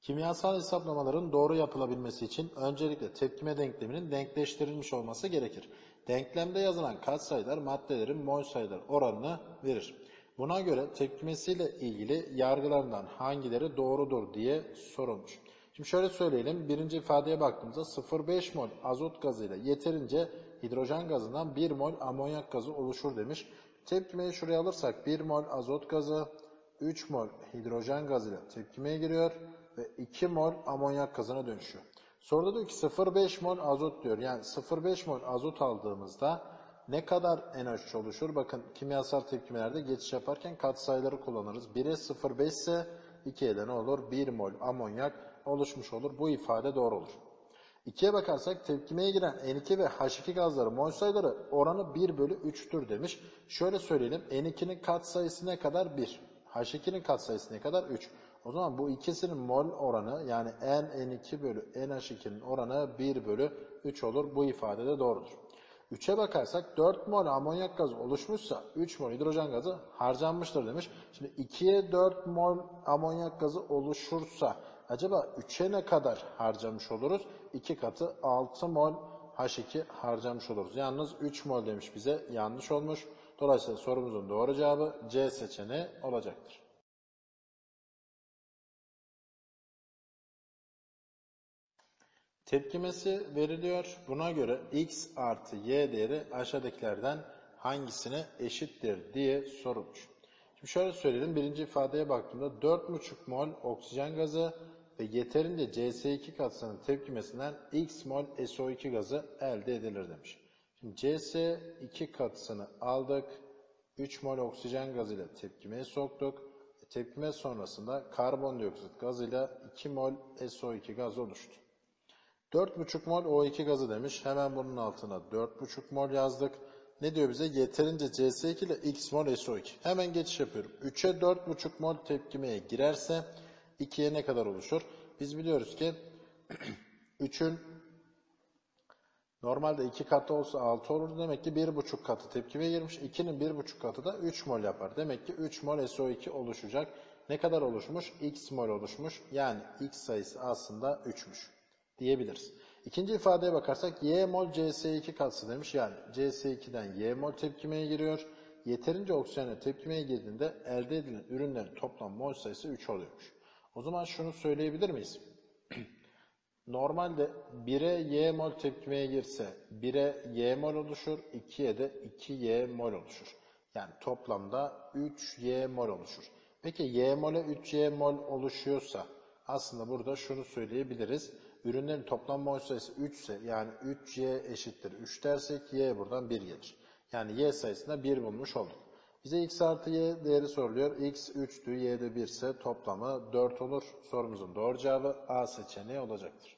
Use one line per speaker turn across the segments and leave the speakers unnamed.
Kimyasal hesaplamaların doğru yapılabilmesi için öncelikle tepkime denkleminin denkleştirilmiş olması gerekir. Denklemde yazılan katsayılar maddelerin mol sayıları oranını verir. Buna göre tepkimesiyle ilgili yargılarından hangileri doğrudur diye sorulmuş. Şimdi şöyle söyleyelim. Birinci ifadeye baktığımızda 0,5 mol azot gazıyla yeterince hidrojen gazından 1 mol amonyak gazı oluşur demiş. Tepkimeyi şuraya alırsak 1 mol azot gazı 3 mol hidrojen gazıyla tepkimeye giriyor ve 2 mol amonyak gazına dönüşüyor. Soruda diyor ki 0,5 mol azot diyor. Yani 0,5 mol azot aldığımızda ne kadar NH3 oluşur? Bakın kimyasal tepkimelerde geçiş yaparken katsayıları kullanırız. 1'e 0,5 ise 2'ye de ne olur? 1 mol amonyak oluşmuş olur. Bu ifade doğru olur. 2'ye bakarsak tepkimeye giren N2 ve H2 gazları mol sayıları oranı 1 bölü 3'tür demiş. Şöyle söyleyelim. N2'nin katsayısı ne kadar? 1. H2'nin katsayısı ne kadar? 3. O zaman bu ikisinin mol oranı yani N2 bölü NH2'nin oranı 1 bölü 3 olur. Bu ifade de doğrudur. 3'e bakarsak 4 mol amonyak gazı oluşmuşsa 3 mol hidrojen gazı harcanmıştır demiş. Şimdi 2'ye 4 mol amonyak gazı oluşursa acaba 3'e ne kadar harcamış oluruz? 2 katı 6 mol H2 harcamış oluruz. Yalnız 3 mol demiş bize, yanlış olmuş. Dolayısıyla sorumuzun doğru cevabı C seçeneği olacaktır. Tepkimesi veriliyor. Buna göre x artı y değeri aşağıdakilerden hangisine eşittir diye sorulmuş. Şimdi şöyle söyleyelim. Birinci ifadeye baktığımda 4,5 mol oksijen gazı ve yeterince CS2 katısının tepkimesinden x mol SO2 gazı elde edilir demiş. Şimdi CS2 katısını aldık. 3 mol oksijen gazıyla tepkimeye soktuk. Tepkime sonrasında karbondioksit gazıyla 2 mol SO2 gaz oluştu. 4,5 mol O2 gazı demiş. Hemen bunun altına 4,5 mol yazdık. Ne diyor bize? Yeterince CS2 ile x mol SO2. Hemen geçiş yapıyorum. 3'e 4,5 mol tepkimeye girerse 2'ye ne kadar oluşur? Biz biliyoruz ki 3'ün normalde 2 katı olsa 6 olur. Demek ki 1,5 katı tepkimeye girmiş. 2'nin 1,5 katı da 3 mol yapar. Demek ki 3 mol SO2 oluşacak. Ne kadar oluşmuş? X mol oluşmuş. Yani x sayısı aslında 3'müş diyebiliriz. İkinci ifadeye bakarsak y mol CS2 katısı demiş. Yani CS2'den y mol tepkimeye giriyor. Yeterince oksijenle tepkimeye girdiğinde elde edilen ürünlerin toplam mol sayısı 3 oluyormuş. O zaman şunu söyleyebilir miyiz? Normalde 1'e y mol tepkimeye girse 1'e y mol oluşur, 2'ye de 2y mol oluşur. Yani toplamda 3y mol oluşur. Peki y mole 3y mol oluşuyorsa aslında burada şunu söyleyebiliriz. Ürünlerin toplam mol sayısı 3 ise yani 3y eşittir 3 dersek y buradan 1 gelir. Yani y sayısında 1 bulmuş olduk. Bize x artı y değeri soruluyor. X 3'tü, y de 1 ise toplamı 4 olur. Sorumuzun doğru cevabı A seçeneği olacaktır.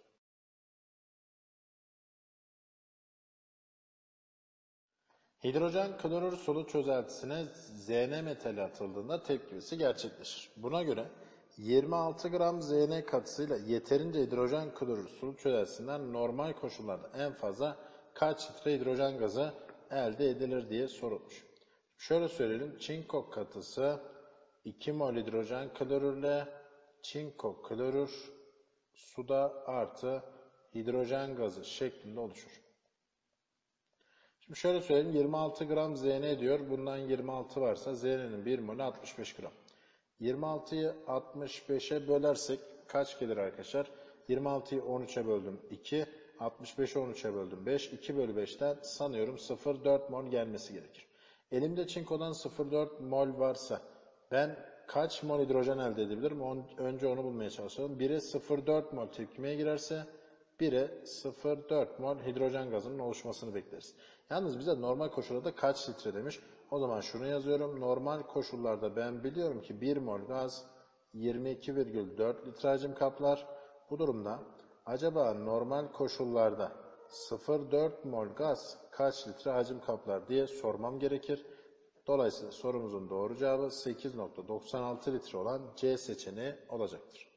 Hidrojen klorür sulu çözeltisine Zn metali atıldığında tepkimesi gerçekleşir. Buna göre 26 gram Zn katısıyla yeterince hidrojen klorür sulu çözeltisinden normal koşullarda en fazla kaç litre hidrojen gazı elde edilir diye sorulmuş. Şöyle söyleyelim. Çinko katısı 2 mol hidrojen klorürle çinko klorür suda artı hidrojen gazı şeklinde oluşur. Şimdi şöyle söyleyeyim. 26 gram Zn diyor. Bundan 26 varsa Zn'nin 1 molü 65 gram. 26'yı 65'e bölersek kaç gelir arkadaşlar? 26'yı 13'e böldüm 2. 65'i 13'e böldüm 5. 2 bölü 5'ten sanıyorum 0,4 mol gelmesi gerekir. Elimde çinkodan 0,4 mol varsa ben kaç mol hidrojen elde edebilirim? Önce onu bulmaya çalışalım. 1'e 0,4 mol tepkimeye girerse 1'e 0,4 mol hidrojen gazının oluşmasını bekleriz. Yalnız bize normal koşullarda kaç litre demiş. O zaman şunu yazıyorum. Normal koşullarda ben biliyorum ki 1 mol gaz 22,4 litre hacim kaplar. Bu durumda acaba normal koşullarda 0,4 mol gaz kaç litre hacim kaplar diye sormam gerekir. Dolayısıyla sorumuzun doğru cevabı 8,96 litre olan C seçeneği olacaktır.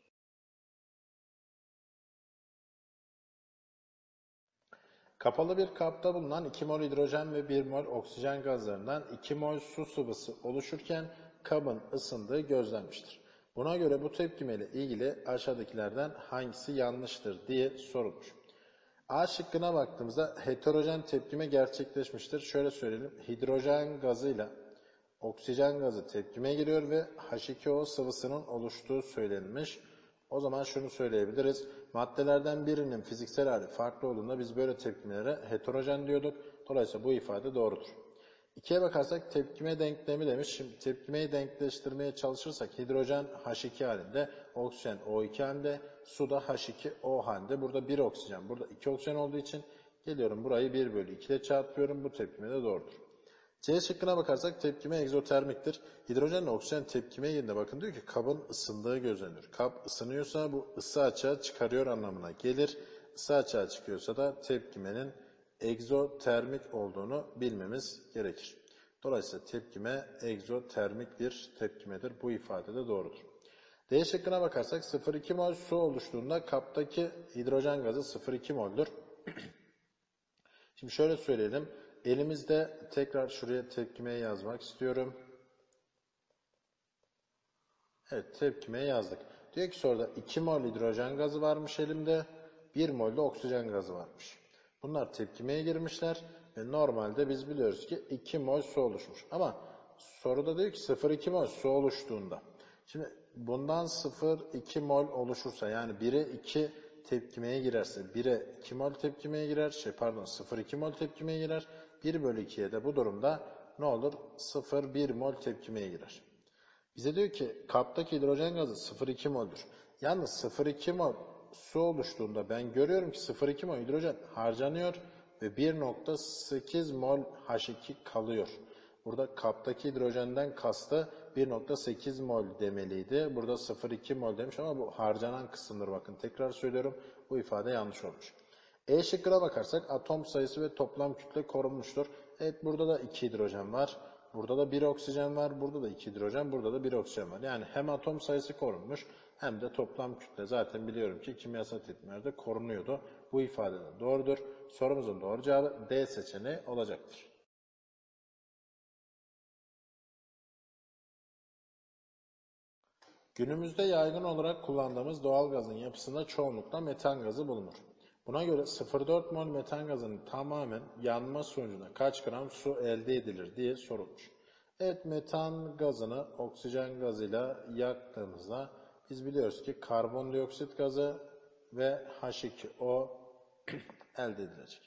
Kapalı bir kapta bulunan 2 mol hidrojen ve 1 mol oksijen gazlarından 2 mol su sıvısı oluşurken kabın ısındığı gözlenmiştir. Buna göre bu tepkime ile ilgili aşağıdakilerden hangisi yanlıştır diye sorulmuş. A şıkkına baktığımızda heterojen tepkime gerçekleşmiştir. Şöyle söyleyelim. Hidrojen gazıyla oksijen gazı tepkime giriyor ve H2O sıvısının oluştuğu söylenmiş. O zaman şunu söyleyebiliriz. Maddelerden birinin fiziksel hali farklı olduğunda biz böyle tepkimelere heterojen diyorduk. Dolayısıyla bu ifade doğrudur. 2'ye bakarsak tepkime denklemi demiş. Şimdi tepkimeyi denkleştirmeye çalışırsak hidrojen H2 halinde, oksijen O2 halinde, su da H2O halinde. Burada 1 oksijen, burada 2 oksijen olduğu için geliyorum burayı 1 bölü 2 ile çarpıyorum. Bu tepkime de doğrudur. C şıkkına bakarsak tepkime egzotermiktir. Hidrojenle oksijen tepkime yerine bakın diyor ki kabın ısındığı gözlenir. Kap ısınıyorsa bu ısı açığa çıkarıyor anlamına gelir. Isı açığa çıkıyorsa da tepkimenin egzotermik olduğunu bilmemiz gerekir. Dolayısıyla tepkime egzotermik bir tepkimedir. Bu ifade de doğrudur. D şıkkına bakarsak 0,2 mol su oluştuğunda kaptaki hidrojen gazı 0,2 mol'dür. Şimdi şöyle söyleyelim. Elimizde tekrar şuraya tepkimeyi yazmak istiyorum. Evet, tepkimeyi yazdık. Diyor ki soruda 2 mol hidrojen gazı varmış elimde, 1 mol de oksijen gazı varmış. Bunlar tepkimeye girmişler ve normalde biz biliyoruz ki 2 mol su oluşmuş. Ama soruda diyor ki 0,2 mol su oluştuğunda. Şimdi bundan 0,2 mol oluşursa yani 1'e 2 tepkimeye girerse 1'e 2 mol tepkimeye girer. 0,2 mol tepkimeye girer. 1 bölü 2'ye de bu durumda ne olur? 0,1 mol tepkimeye girer. Bize diyor ki kaptaki hidrojen gazı 0,2 mol'dür. Yalnız 0,2 mol su oluştuğunda ben görüyorum ki 0,2 mol hidrojen harcanıyor ve 1,8 mol H2 kalıyor. Burada kaptaki hidrojenden kastı 1,8 mol demeliydi. Burada 0,2 mol demiş ama bu harcanan kısımdır. Bakın tekrar söylüyorum. Bu ifade yanlış olmuş. E şıkkına bakarsak atom sayısı ve toplam kütle korunmuştur. Evet, burada da 2 hidrojen var. Burada da 1 oksijen var. Burada da 2 hidrojen. Burada da 1 oksijen var. Yani hem atom sayısı korunmuş hem de toplam kütle. Zaten biliyorum ki kimyasal tepkimelerde korunuyordu. Bu ifade de doğrudur. Sorumuzun doğru cevabı D seçeneği olacaktır. Günümüzde yaygın olarak kullandığımız doğal gazın yapısında çoğunlukla metan gazı bulunur. Buna göre 0,4 mol metan gazının tamamen yanma sonucunda kaç gram su elde edilir diye sorulmuş. Evet, metan gazını oksijen gazıyla yaktığımızda biz biliyoruz ki karbondioksit gazı ve H2O elde edilecek.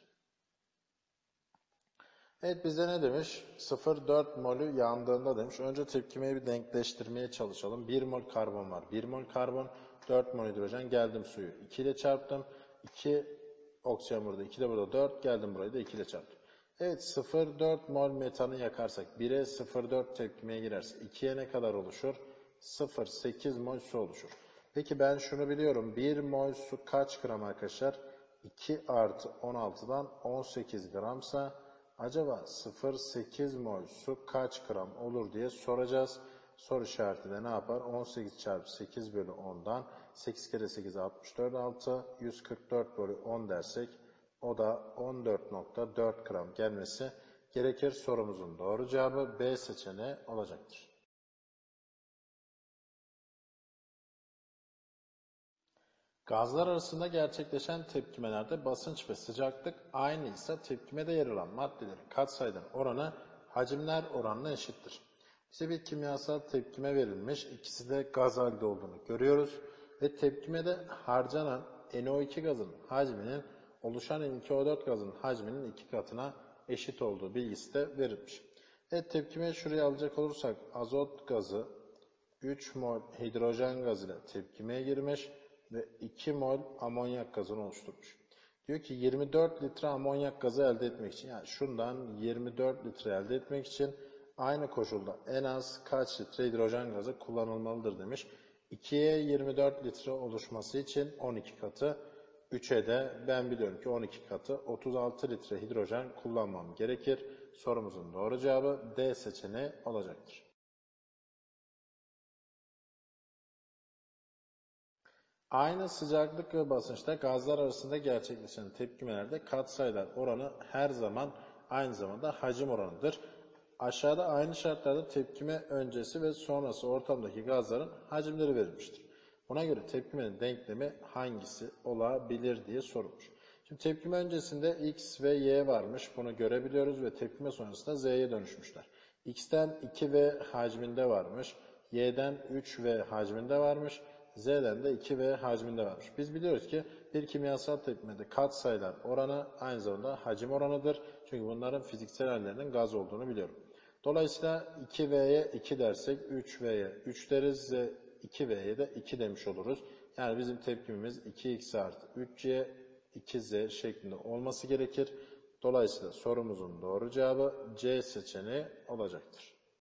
Evet, bize ne demiş? 0,4 molü yandığında demiş. Önce tepkimeyi bir denkleştirmeye çalışalım. 1 mol karbon var. 1 mol karbon, 4 mol hidrojen. Geldim suyu 2 ile çarptım. 2 oksijen burada, 2 de burada 4. Geldim burayı da 2 ile çarptım. Evet, 0,4 mol metanı yakarsak 1'e 0,4 tepkimeye girerse 2'ye ne kadar oluşur? 0,8 mol su oluşur. Peki ben şunu biliyorum. 1 mol su kaç gram arkadaşlar? 2 artı 16'dan 18 gramsa acaba 0,8 mol su kaç gram olur diye soracağız. Soru işareti de ne yapar? 18 çarpı 8 bölü 10'dan 8 kere 8 64 6 144 bölü 10 dersek o da 14,4 gram gelmesi gerekir. Sorumuzun doğru cevabı B seçeneği olacaktır. Gazlar arasında gerçekleşen tepkimelerde basınç ve sıcaklık aynı ise tepkimede yer alan maddelerin katsayıların oranı hacimler oranına eşittir. Bize bir kimyasal tepkime verilmiş. İkisi de gaz halde olduğunu görüyoruz. Ve tepkimede harcanan NO2 gazının hacminin oluşan N2O4 gazının hacminin 2 katına eşit olduğu bilgisi de verilmiş. Evet, tepkimeyi şuraya alacak olursak azot gazı 3 mol hidrojen gazıyla tepkimeye girmiş ve 2 mol amonyak gazını oluşturmuş. Diyor ki 24 litre amonyak gazı elde etmek için, yani şundan 24 litre elde etmek için aynı koşulda en az kaç litre hidrojen gazı kullanılmalıdır demiş. 2'ye 24 litre oluşması için 12 katı, 3'e de ben biliyorum ki 12 katı 36 litre hidrojen kullanmam gerekir. Sorumuzun doğru cevabı D seçeneği olacaktır. Aynı sıcaklık ve basınçta gazlar arasında gerçekleşen tepkimelerde katsayılar oranı her zaman aynı zamanda hacim oranıdır. Aşağıda aynı şartlarda tepkime öncesi ve sonrası ortamdaki gazların hacimleri verilmiştir. Buna göre tepkimenin denklemi hangisi olabilir diye sorulmuş. Şimdi tepkime öncesinde X ve Y varmış. Bunu görebiliyoruz ve tepkime sonrasında Z'ye dönüşmüşler. X'ten 2V hacminde varmış. Y'den 3V hacminde varmış. Z'den de 2V hacminde varmış. Biz biliyoruz ki bir kimyasal tepkimede katsayılar oranı aynı zamanda hacim oranıdır. Çünkü bunların fiziksel hallerinin gaz olduğunu biliyorum. Dolayısıyla 2V'ye 2 dersek 3V'ye 3 deriz ve 2V'ye de 2 demiş oluruz. Yani bizim tepkimimiz 2x artı 3y 2z şeklinde olması gerekir. Dolayısıyla sorumuzun doğru cevabı C seçeneği olacaktır.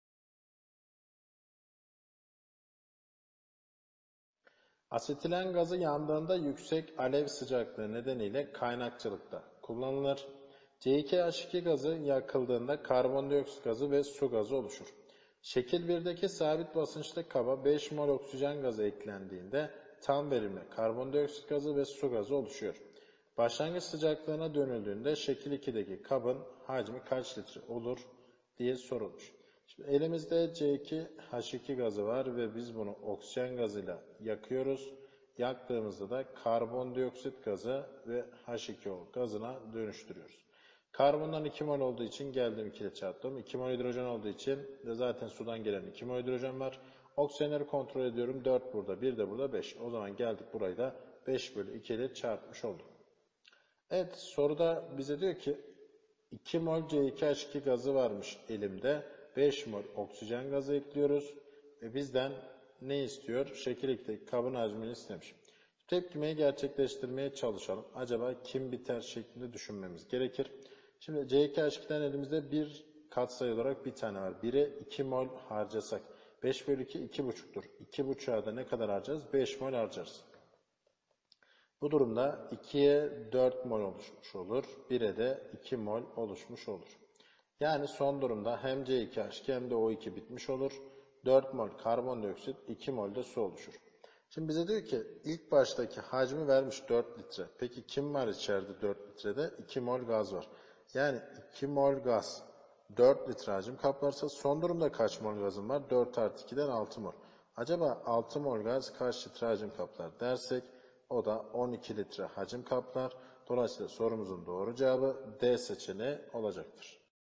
Asetilen gazı yandığında yüksek alev sıcaklığı nedeniyle kaynakçılıkta kullanılır. C2H2 gazı yakıldığında karbondioksit gazı ve su gazı oluşur. Şekil 1'deki sabit basınçlı kaba 5 mol oksijen gazı eklendiğinde tam verimli karbondioksit gazı ve su gazı oluşuyor. Başlangıç sıcaklığına dönüldüğünde şekil 2'deki kabın hacmi kaç litre olur diye sorulmuş. Şimdi elimizde C2H2 gazı var ve biz bunu oksijen gazıyla yakıyoruz. Yaktığımızda da karbondioksit gazı ve H2O gazına dönüştürüyoruz. Karbondan 2 mol olduğu için geldim 2 ile çarptım. 2 mol hidrojen olduğu için de zaten sudan gelen 2 mol hidrojen var. Oksijenleri kontrol ediyorum. 4 burada, 1 de burada 5. O zaman geldik burayı da 5 bölü 2 ile çarpmış olduk. Evet, soruda bize diyor ki 2 mol C2H2 gazı varmış elimde. 5 mol oksijen gazı ekliyoruz. Ve bizden ne istiyor? Şekil 2'deki kabın hacmini istemiş. Tepkimeyi gerçekleştirmeye çalışalım. Acaba kim biter şeklinde düşünmemiz gerekir. Şimdi C2H2'den elimizde bir katsayı olarak bir tane var. 1'e 2 mol harcasak 5 bölü 2 2,5'tur. 2,5'a da ne kadar harcarız? 5 mol harcarız. Bu durumda 2'ye 4 mol oluşmuş olur. 1'e de 2 mol oluşmuş olur. Yani son durumda hem C2H2 hem de O2 bitmiş olur. 4 mol karbondioksit, 2 mol de su oluşur. Şimdi bize diyor ki ilk baştaki hacmi vermiş 4 litre. Peki kim var içeride 4 litrede? 2 mol gaz var. Yani 2 mol gaz 4 litre hacim kaplarsa son durumda kaç mol gazım var? 4 artı 2'den 6 mol. Acaba 6 mol gaz kaç litre hacim kaplar dersek o da 12 litre hacim kaplar. Dolayısıyla sorumuzun doğru cevabı D seçeneği olacaktır.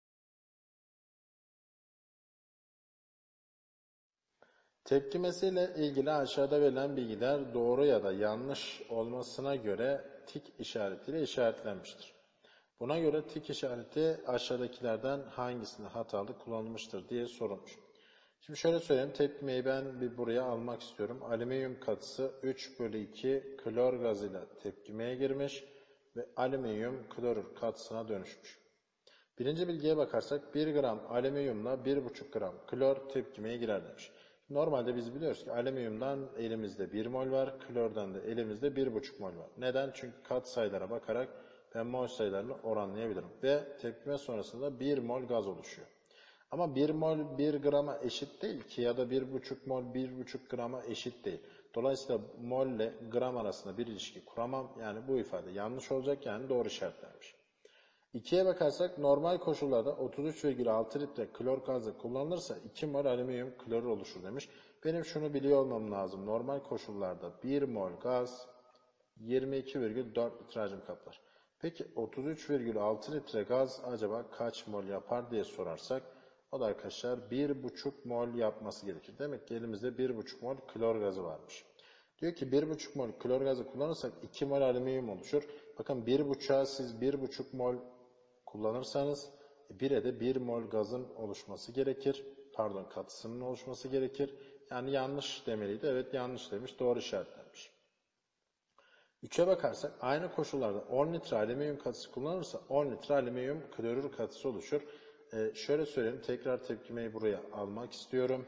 Tepkimesiyle ilgili aşağıda verilen bilgiler doğru ya da yanlış olmasına göre tik işaretiyle işaretlenmiştir. Buna göre tik işareti aşağıdakilerden hangisinde hatalı kullanılmıştır diye sorulmuş. Şimdi şöyle söyleyeyim, tepkimeyi ben bir buraya almak istiyorum. Alüminyum katısı 3 bölü 2 klor gazıyla tepkimeye girmiş ve alüminyum klorür katısına dönüşmüş. Birinci bilgiye bakarsak 1 gram alüminyumla 1,5 gram klor tepkimeye girer demiş. Normalde biz biliyoruz ki alüminyumdan elimizde 1 mol var, klordan da elimizde 1,5 mol var. Neden? Çünkü kat sayılara bakarak ben mol sayılarını oranlayabilirim. Ve tepkime sonrasında 1 mol gaz oluşuyor. Ama 1 mol 1 grama eşit değil ki ya da 1,5 mol 1,5 grama eşit değil. Dolayısıyla mol ile gram arasında bir ilişki kuramam. Yani bu ifade yanlış olacak, yani doğru işaretlenmiş. 2'ye bakarsak normal koşullarda 33,6 litre klor gazı kullanılırsa 2 mol alüminyum klorür oluşur demiş. Benim şunu biliyor olmam lazım. Normal koşullarda 1 mol gaz 22,4 litre hacim kaplar. Peki 33,6 litre gaz acaba kaç mol yapar diye sorarsak o da arkadaşlar 1,5 mol yapması gerekir. Demek ki elimizde 1,5 mol klor gazı varmış. Diyor ki 1,5 mol klor gazı kullanırsak 2 mol alüminyum oluşur. Bakın 1,5'a siz 1,5 mol kullanırsanız 1'e de 1 mol gazın oluşması gerekir. Pardon, katısının oluşması gerekir. Yani yanlış demeliydi. Evet, yanlış demiş. Doğru işaretlenmiş. 3'e bakarsak aynı koşullarda 10 litre alüminyum katısı kullanırsa 10 litre alüminyum klorür katısı oluşur. Şöyle söyleyeyim. Tekrar tepkimeyi buraya almak istiyorum.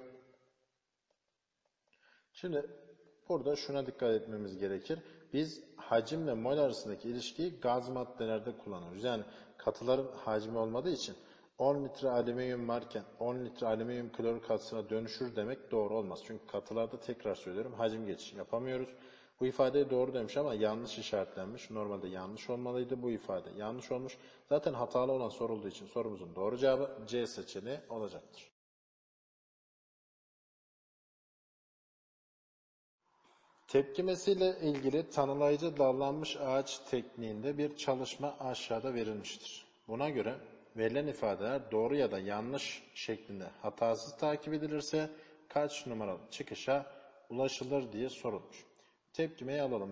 Şimdi burada şuna dikkat etmemiz gerekir. Biz hacimle mol arasındaki ilişkiyi gaz maddelerde kullanıyoruz. Yani katıların hacmi olmadığı için 10 litre alüminyum varken 10 litre alüminyum klorür katısına dönüşür demek doğru olmaz. Çünkü katılarda tekrar söylüyorum hacim geçişi yapamıyoruz. Bu ifadeye doğru demiş ama yanlış işaretlenmiş. Normalde yanlış olmalıydı. Bu ifade yanlış olmuş. Zaten hatalı olan sorulduğu için sorumuzun doğru cevabı C seçeneği olacaktır. Tepkimesiyle ilgili tanımlayıcı dallanmış ağaç tekniğinde bir çalışma aşağıda verilmiştir. Buna göre verilen ifadeler doğru ya da yanlış şeklinde hatasız takip edilirse kaç numaralı çıkışa ulaşılır diye sorulmuş. Tepkimeyi alalım.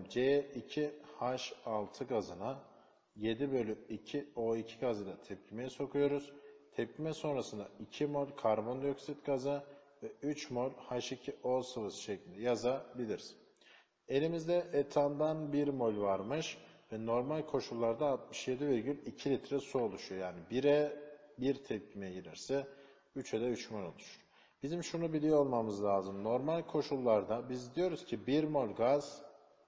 C2H6 gazına 7/2 O2 gazıyla tepkimeye sokuyoruz. Tepkime sonrasında 2 mol karbondioksit gazı ve 3 mol H2O sıvısı şeklinde yazabiliriz. Elimizde etandan 1 mol varmış ve normal koşullarda 67,2 litre su oluşuyor. Yani 1'e 1 tepkime girerse 3'e de 3 mol oluşur. Bizim şunu biliyor olmamız lazım. Normal koşullarda biz diyoruz ki 1 mol gaz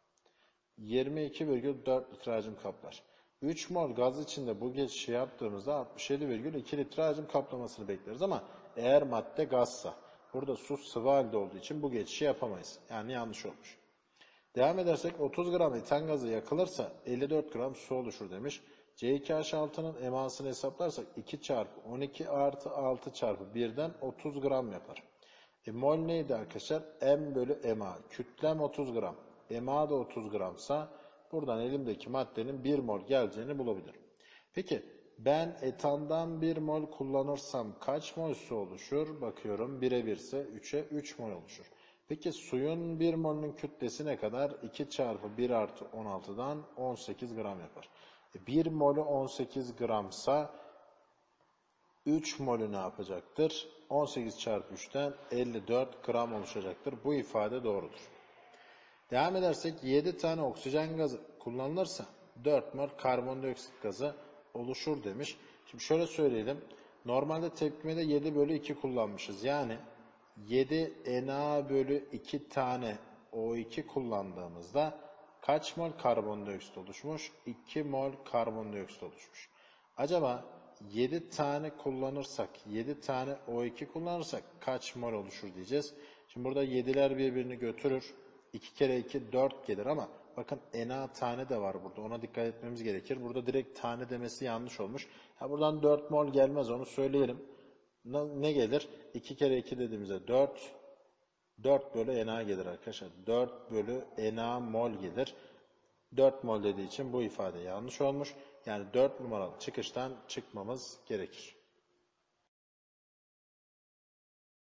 22,4 litre hacim kaplar. 3 mol gaz içinde bu geçişi yaptığımızda 67,2 litre hacim kaplamasını bekleriz ama eğer madde gazsa, burada su sıvı halde olduğu için bu geçişi yapamayız. Yani yanlış olmuş. Devam edersek 30 gram etan gazı yakılırsa 54 gram su oluşur demiş. C2H6'nın emasını hesaplarsak 2 çarpı 12 artı 6 çarpı 1'den 30 gram yapar. Mol neydi arkadaşlar? M/ma. Kütlem 30 gram. Ma da 30 gramsa buradan elimdeki maddenin 1 mol geleceğini bulabilirim. Peki ben etandan 1 mol kullanırsam kaç mol su oluşur? Bakıyorum 1'e 1 ise 3'e 3 mol oluşur. Peki suyun 1 molünün kütlesi ne kadar? 2 çarpı 1 artı 16'dan 18 gram yapar. 1 molü 18 gramsa 3 molü ne yapacaktır? 18 çarpı 3'ten 54 gram oluşacaktır. Bu ifade doğrudur. Devam edersek 7 tane oksijen gazı kullanılırsa 4 mol karbondioksit gazı oluşur demiş. Şimdi şöyle söyleyelim. Normalde tepkimede 7/2 kullanmışız. Yani 7 Na/2 tane O2 kullandığımızda kaç mol karbondioksit oluşmuş? 2 mol karbondioksit oluşmuş. Acaba 7 tane kullanırsak, 7 tane O2 kullanırsak kaç mol oluşur diyeceğiz. Şimdi burada 7'ler birbirini götürür. 2 kere 2 4 gelir ama bakın Na tane de var burada. Ona dikkat etmemiz gerekir. Burada direkt tane demesi yanlış olmuş. Buradan 4 mol gelmez, onu söyleyelim. Ne gelir? 2 kere 2 dediğimizde 4. 4 bölü Na gelir arkadaşlar. 4 bölü Na mol gelir. 4 mol dediği için bu ifade yanlış olmuş. Yani 4 numaralı çıkıştan çıkmamız gerekir.